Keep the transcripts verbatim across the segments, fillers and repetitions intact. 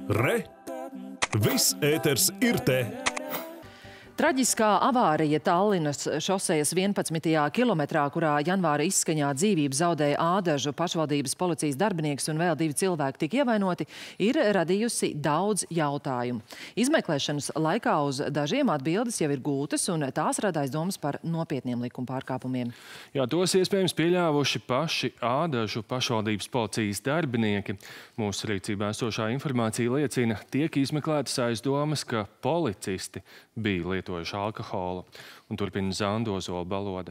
Re! Viss ēters ir te! Traģiskā avārija Tallinas šosejas vienpadsmitajā kilometrā, kurā janvāra izskaņā dzīvību zaudēja Ādažu pašvaldības policijas darbinieks un vēl divi cilvēki tika ievainoti, ir radījusi daudz jautājumu. Izmeklēšanas laikā uz dažiem atbildes jau ir gūtas, un tās rada aizdomas par nopietniem likuma pārkāpumiem. Jā, tos iespējams pieļāvuši paši Ādažu pašvaldības policijas darbinieki. Mūsu rīcībā esošā informācija liecina, tiek izmeklētas aizdomas, ka policisti bija lietojuši alkoholu, un turpina Zandozola balode.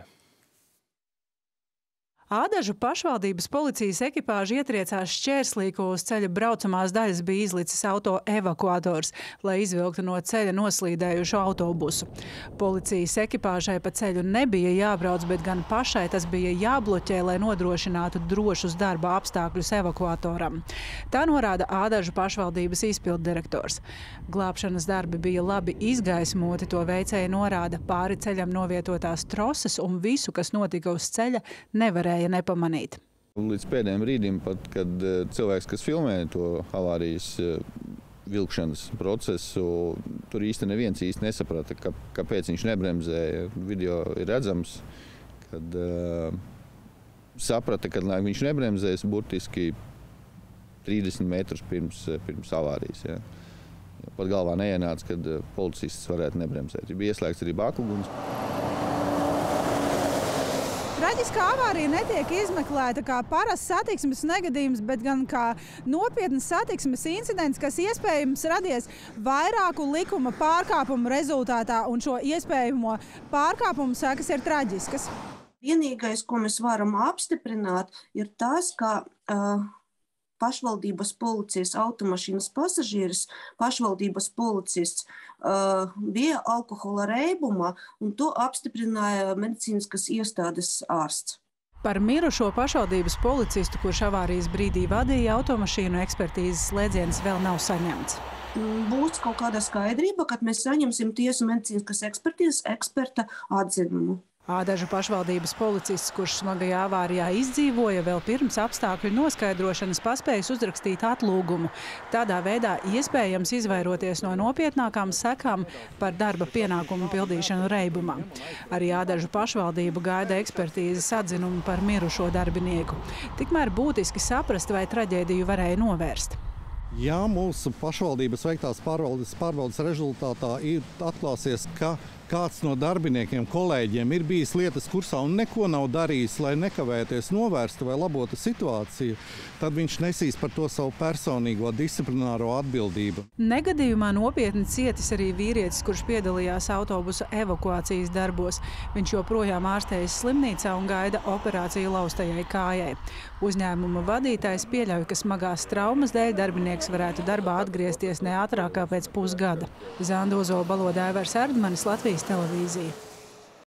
Ādažu pašvaldības policijas ekipāža ietriecās šķērslī, ko uz ceļa braucamās daļas bija izlicis auto evakuators, lai izvilktu no ceļa noslīdējušu autobusu. Policijas ekipāžai pa ceļu nebija jābrauc, bet gan pašai tas bija jābloķē, lai nodrošinātu drošus darba apstākļus evakuatoram. Tā norāda Ādažu pašvaldības izpilddirektors. Glābšanas darbi bija labi izgaismoti, to veicēja norāda pāri ceļam novietotās troses, un visu, kas notika uz ceļa, nevarēja nepamanīt. Līdz pēdējiem brīdim, pat, kad cilvēks, kas filmē to avārijas vilkšanas procesu, tur īsti neviens īsti nesaprata, ka, kāpēc viņš nebremzēja. Video ir redzams, kad uh, saprata, ka viņš nebremzēs burtiski trīsdesmit metrus pirms, pirms avārijas. Ja. Pat galvā neienāca, kad policists varētu nebremzēt. Bija ieslēgts arī bākuguns. Traģiskā avārija netiek izmeklēta kā parasts satiksmes negadījums, bet gan kā nopietnas satiksmes incidents, kas iespējams radies vairāku likuma pārkāpumu rezultātā, un šo iespējamo pārkāpumu sekas ir traģiskas. Vienīgais, ko mēs varam apstiprināt, ir tas, ka uh, pašvaldības policijas automašīnas pasažieris, pašvaldības policists uh, bija alkohola reibumā, un to apstiprināja medicīniskas iestādes ārsts. Par mirušo pašvaldības policistu, kurš avārijas brīdī vadīja automašīnu, ekspertīzes slēdziens vēl nav saņemts. Būs kaut kāda skaidrība, kad mēs saņemsim tiesu medicīniskas ekspertīzes eksperta atzinumu. Ādažu pašvaldības policists, kurš smagajā avārijā izdzīvoja, vēl pirms apstākļu noskaidrošanas paspējas uzrakstīt atlūgumu. Tādā veidā iespējams izvairoties no nopietnākām sekām par darba pienākumu pildīšanu reibumā. Arī Ādažu pašvaldību gaida ekspertīzes atzinumu par mirušo darbinieku. Tikmēr būtiski saprast, vai traģēdiju varēja novērst. Jā, mūsu pašvaldības veiktās pārvaldes, pārvaldes rezultātā ir atklāsies, ka kāds no darbiniekiem, kolēģiem ir bijis lietas kursā un neko nav darījis, lai nekavēties novērstu vai labotu situāciju, tad viņš nesīs par to savu personīgo disciplināro atbildību. Negadījumā nopietni cietis arī vīrietis, kurš piedalījās autobusa evakuācijas darbos. Viņš joprojām ārstējas slimnīcā un gaida operāciju laustajai kājai. Uzņēmuma vadītājs pieļauj, ka smagās traumas dēļ darbinieks varētu darbā atgriezties ne ātrāk kā pēc pusgada. Zandozola balode Aivars Erdmanis, Latvijas televīzija.